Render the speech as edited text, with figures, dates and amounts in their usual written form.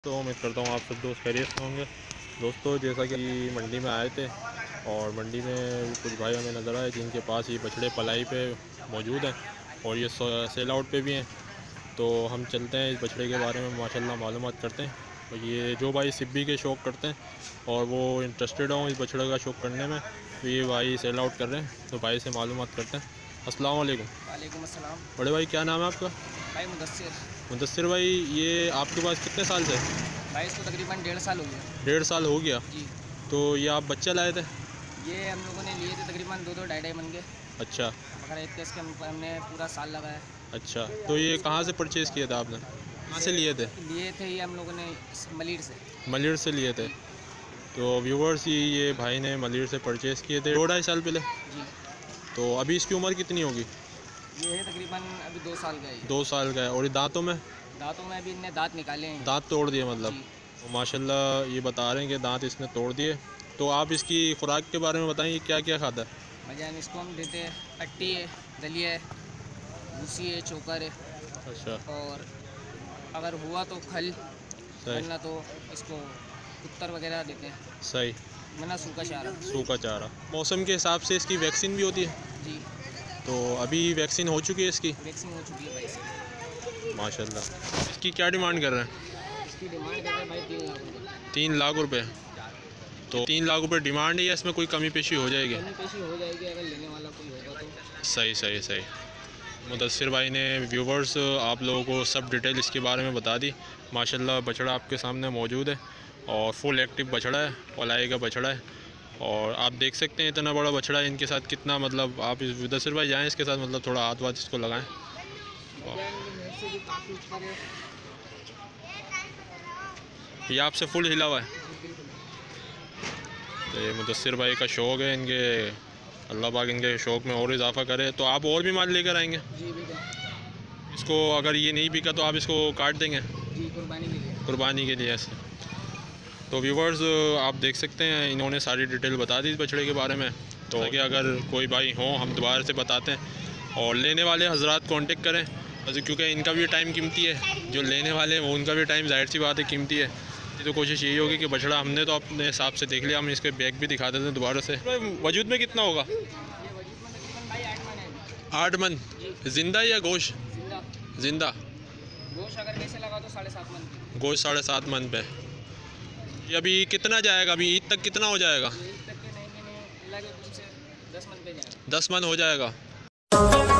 तो उम्मीद करता हूँ आप सब दोस्त खैरियत से होंगे। दोस्तों, जैसा कि मंडी में आए थे और मंडी में कुछ भाई हमें नज़र आए जिनके पास ये बछड़े पलाई पे मौजूद हैं और ये सेल आउट पे भी हैं। तो हम चलते हैं इस बछड़े के बारे में माशाल्लाह मालूमात करते हैं। और ये जो भाई सिब्बी के शौक़ करते हैं और वो इंटरेस्टेड हों इस बछड़े का शौक़ करने में, तो ये भाई सेल आउट कर रहे हैं। तो भाई से मालूमात करते हैं। अस्सलाम वालेकुम। वालेकुम अस्सलाम। बड़े भाई, क्या नाम है आपका? भाई मुदस्सिर। मुदस्सिर भाई, ये आपके पास कितने साल से? भाई इसको तकरीबन 1.5 साल हो गया। 1.5 साल हो गया। जी। तो ये आप बच्चे लाए थे? ये हम लोगों ने लिए थे तकरीबन 2-2 ढाई मन के। अच्छा। बकरा ईद के इसके हमने पूरा साल लगाया। अच्छा, तो ये कहाँ से परचेज़ किया था आपने? कहाँ से लिए थे? लिए थे ये हम लोगों ने मलिर से। मलिर से लिए थे। तो व्यूवर्स, ये भाई ने मलिर से परचेज़ किए थे 2-2.5 साल पहले। जी। तो अभी इसकी उम्र कितनी होगी? ये है तकरीबन अभी 2 साल का है। 2 साल का है। और ये दांतों में? दांतों में अभी इनने दांत निकाले हैं। दांत तोड़ दिए मतलब? जी। तो माशाल्लाह ये बता रहे हैं कि दांत इसने तोड़ दिए। तो आप इसकी खुराक के बारे में बताएं, क्या क्या खाता है? भाईजान इसको हम देते हैं पट्टी है, दलिया है, भूसी है, चोकर है। अच्छा। और अगर हुआ तो खल, सही। वरना तो इसको कुत्तर वगैरह देते हैं। सही। वरना सूखा चारा। सूखा चारा। मौसम के हिसाब से इसकी वैक्सीन भी होती है? जी। तो अभी वैक्सीन हो चुकी है इसकी? वैक्सीन हो चुकी है भाई इसकी। माशाल्लाह। इसकी क्या डिमांड कर रहे हैं? इसकी डिमांड कर रहे हैं भाई 3 लाख रुपये। 3 लाख रुपये। तो 3 लाख रुपये डिमांड है या इसमें कोई कमी पेशी हो जाएगी? कमी पेशी हो जाएगी अगर लेने वाला कोई होगा तो। सही सही सही। मुदस्सिर भाई ने व्यूवर्स आप लोगों को सब डिटेल इसके बारे में बता दी। माशाल्लाह बछड़ा आपके सामने मौजूद है और फुल एक्टिव बछड़ा है, पलाई का बछड़ा है। और आप देख सकते हैं इतना बड़ा बछड़ा है, इनके साथ कितना मतलब आप इस मुदस्सिर भाई जाएँ इसके साथ, मतलब थोड़ा हाथ वाथ इसको लगाएं। ये आपसे फुल हिला हुआ है। तो ये मुदस्सिर भाई का शौक़ है, इनके अल्लाह पाक इनके शौक़ में और इजाफ़ा करे। तो आप और भी माल लेकर आएंगे? जी बिल्कुल। इसको अगर ये नहीं बिका तो आप इसको काट देंगे? जी, कुर्बानी के लिए। कुर्बानी के लिए ऐसे। तो व्यूवर्स, आप देख सकते हैं इन्होंने सारी डिटेल बता दी इस बछड़े के बारे में। तो कि अगर कोई भाई हो हम दोबारा से बताते हैं और लेने वाले हजरात कांटेक्ट करें, क्योंकि इनका भी टाइम कीमती है, जो लेने वाले हैं वो उनका भी टाइम जाहिर सी बात है कीमती है। तो कोशिश यही होगी कि बछड़ा हमने तो अपने हिसाब से देख लिया, हम इसके बैग भी दिखा देते हैं दोबारा से। वजूद में कितना होगा? 8 मन। जिंदा या गोश्त? जिंदा। गोश्त अगर कैसे लगा तो 7.5 मन। गोश्त 7.5 मन पे। ये अभी कितना जाएगा? अभी ईद तक कितना हो जाएगा? ईद तक के नहीं 10 मन पे जाएगा। 10 मन हो जाएगा।